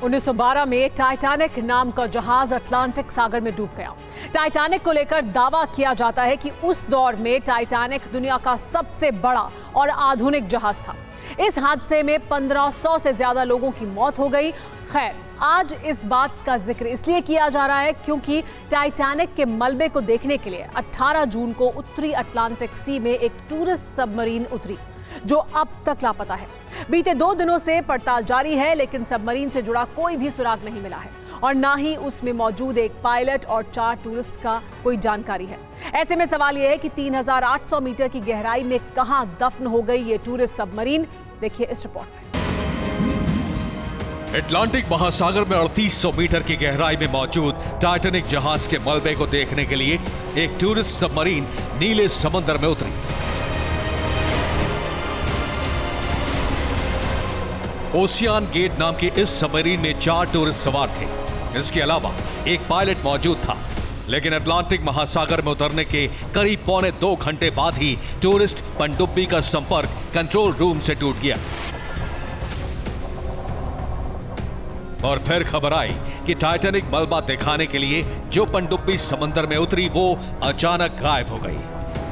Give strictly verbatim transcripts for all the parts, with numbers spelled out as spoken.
उन्नीस सौ बारह में टाइटैनिक नाम का जहाज अटलांटिक सागर में डूब गया। टाइटैनिक को लेकर दावा किया जाता है कि उस दौर में टाइटैनिक दुनिया का सबसे बड़ा और आधुनिक जहाज था। इस हादसे में पंद्रह सौ से ज्यादा लोगों की मौत हो गई। खैर, आज इस बात का जिक्र इसलिए किया जा रहा है क्योंकि टाइटैनिक के मलबे को देखने के लिए अठारह जून को उत्तरी अटलांटिक सी में एक टूरिस्ट सबमरीन उतरी, जो अब तक लापता है। बीते दो दिनों से पड़ताल जारी है, लेकिन सबमरीन से जुड़ा कोई भी सुराग नहीं मिला है और ना ही उसमें मौजूद एक पायलट और चार टूरिस्ट का कोई जानकारी है। ऐसे में सवाल यह है कि तीन हज़ार आठ सौ मीटर की गहराई में कहां दफन हो गई ये टूरिस्ट सबमरीन। देखिए इस रिपोर्ट में। अटलांटिक महासागर में अड़तीस सौ मीटर की गहराई में मौजूद टाइटैनिक जहाज के मलबे को देखने के लिए एक टूरिस्ट सबमरीन नीले समंदर में उतरी। ओशियन गेट नाम के इस सबमरीन में चार टूरिस्ट सवार थे। इसके अलावा एक पायलट मौजूद था, लेकिन अटलांटिक महासागर में उतरने के करीब पौने दो घंटे बाद ही टूरिस्ट पनडुब्बी का संपर्क कंट्रोल रूम से टूट गया और फिर खबर आई कि टाइटैनिक मलबा दिखाने के लिए जो पनडुब्बी समंदर में उतरी वो अचानक गायब हो गई।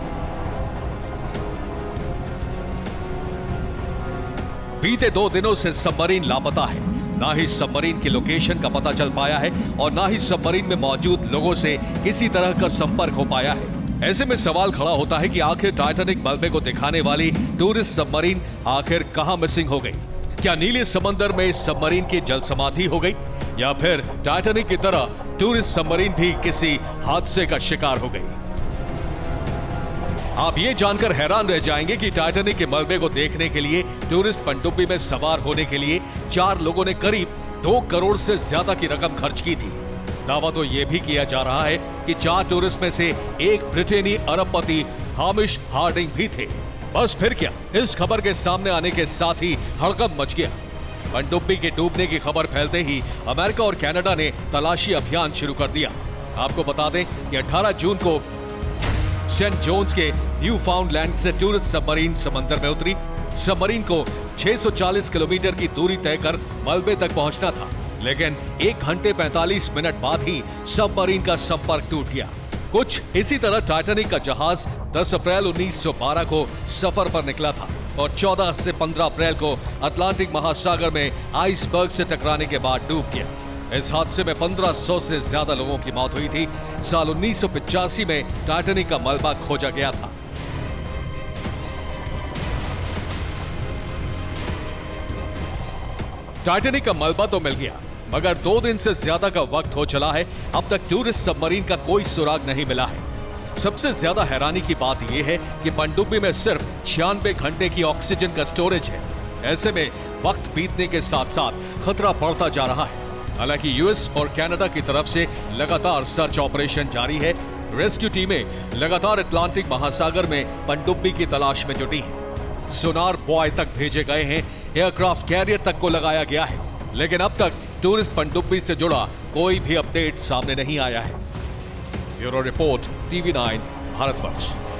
बीते दो दिनों से सबमरीन लापता है। ना ही सबमरीन की लोकेशन का पता चल पाया है और ना ही सबमरीन में मौजूद लोगों से किसी तरह का संपर्क हो पाया है। ऐसे में सवाल खड़ा होता है कि आखिर टाइटैनिक मलबे को दिखाने वाली टूरिस्ट सबमरीन आखिर कहां मिसिंग हो गई? क्या नीले समंदर में इस सबमरीन की जल समाधि हो गई या फिर टाइटैनिक की तरह टूरिस्ट सबमरीन भी किसी हादसे का शिकार हो गई? आप ये जानकर हैरान रह जाएंगे कि टाइटैनिक के मलबे को देखने के लिए टूरिस्ट पनडुब्बी में सवार होने के लिए चार लोगों ने करीब दो करोड़ से ज्यादा की रकम खर्च की थी। दावा तो यह भी किया जा रहा है कि चार टूरिस्ट में से एक ब्रिटेनी अरबपति हामिश हार्डिंग भी थे। बस फिर क्या, इस खबर के सामने आने के साथ ही हड़कंप मच गया। पनडुब्बी के डूबने की खबर फैलते ही अमेरिका और कनाडा ने तलाशी अभियान शुरू कर दिया। आपको बता दें कि अठारह जून को सेंट जोन्स के न्यू फाउंडलैंड से टूरिस्ट सबमरीन समंदर में उतरी। सबमरीन को छह सौ चालीस किलोमीटर की दूरी तय कर मलबे तक पहुंचना था, लेकिन एक घंटे पैंतालीस मिनट बाद ही सबमरीन का संपर्क टूट गया। कुछ इसी तरह टाइटैनिक का जहाज दस अप्रैल उन्नीस सौ बारह को सफर पर निकला था और चौदह से पंद्रह अप्रैल को अटलांटिक महासागर में आइसबर्ग से टकराने के बाद डूब गया। इस हादसे में पंद्रह सौ से ज्यादा लोगों की मौत हुई थी। साल उन्नीस सौ पचासी में टाइटैनिक का मलबा खोजा गया था। टाइटैनिक का मलबा तो मिल गया, मगर दो दिन से ज्यादा का वक्त हो चला है, अब तक टूरिस्ट सबमरीन का कोई सुराग नहीं मिला है। सबसे ज्यादा हैरानी की बात यह है कि पनडुब्बी में सिर्फ छियानवे घंटे की ऑक्सीजन का स्टोरेज है। ऐसे में वक्त बीतने के साथ साथ खतरा बढ़ता जा रहा है। हालांकि यूएस और कनाडा की तरफ से लगातार सर्च ऑपरेशन जारी है। रेस्क्यू टीमें लगातार अटलांटिक महासागर में पनडुब्बी की तलाश में जुटी हैं। सोनार बॉय तक भेजे गए हैं, एयरक्राफ्ट कैरियर तक को लगाया गया है, लेकिन अब तक टूरिस्ट पनडुब्बी से जुड़ा कोई भी अपडेट सामने नहीं आया है। Bureau report, TV nine, Bharatvarsh.